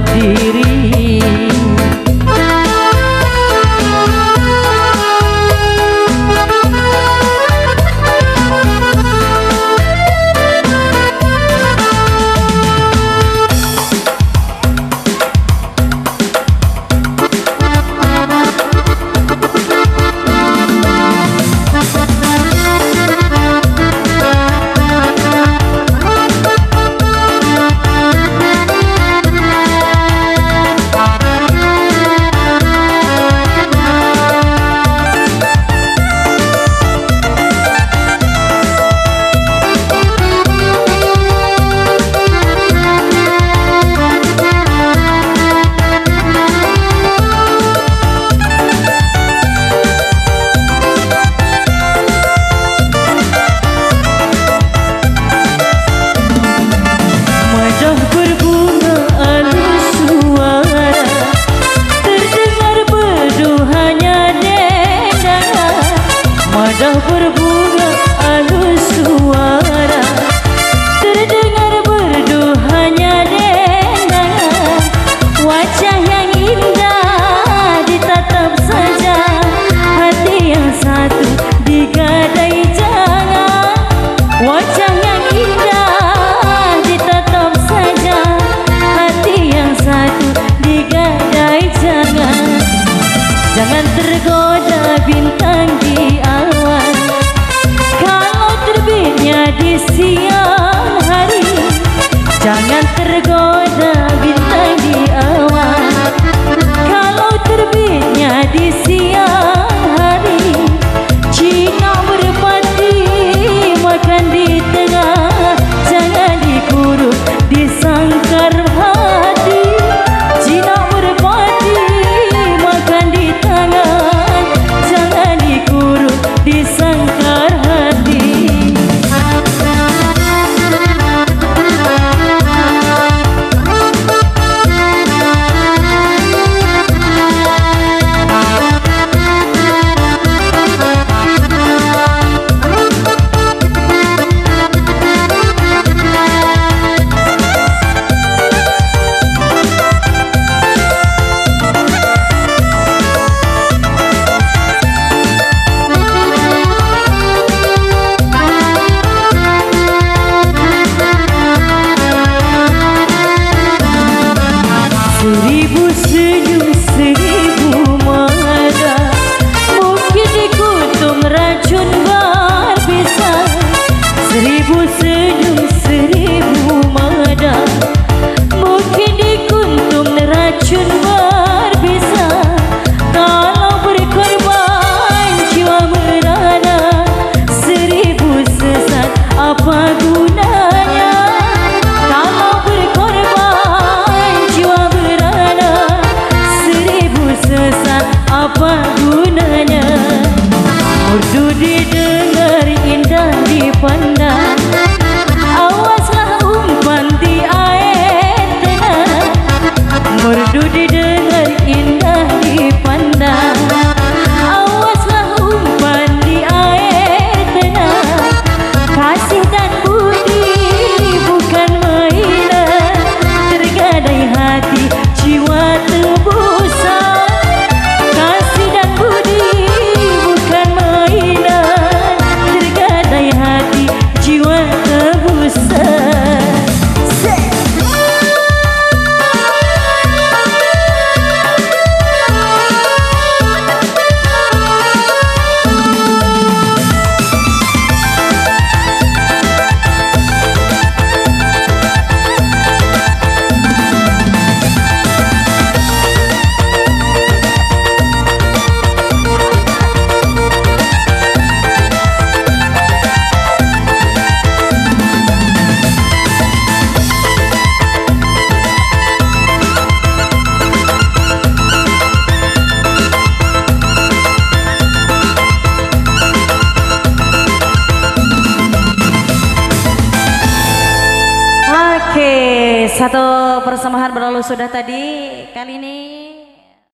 diri. Madah berbunga halus suara, terdengar berduhanya dendangan. Wajah yang indah ditatap saja, hati yang satu digadai jangan. Wajah yang indah ditatap saja, hati yang satu digadai jangan. Jangan tergoda bintang di awan, kalau terbitnya di siang hari. Jangan tergoda bintang di awan, kalau terbitnya di siang hari. Cina merpati makan di tengah, jangan dikurung di sangkar hati. Cina merpati makan di tangan, jangan dikurung di sangkar hati. Seribu senyum, seribu mata, mungkin dikutuk racun berbisa. Seribu senyum, seribu mata, mungkin dikutuk racun berbisa. Kalau berkorban jiwa merana, seribu sesat apa gunanya? Kalau berkorban jiwa sesat apa gunanya? Merdu didengar, indah dipandang, awaslah umpan di air tenang. Merdu didengar, indah dipandang, awaslah umpan di air tenang. Kasih dan budi bukan mainan, tergadai hati jiwa tebusan. Satu persembahan berlalu sudah tadi, kali ini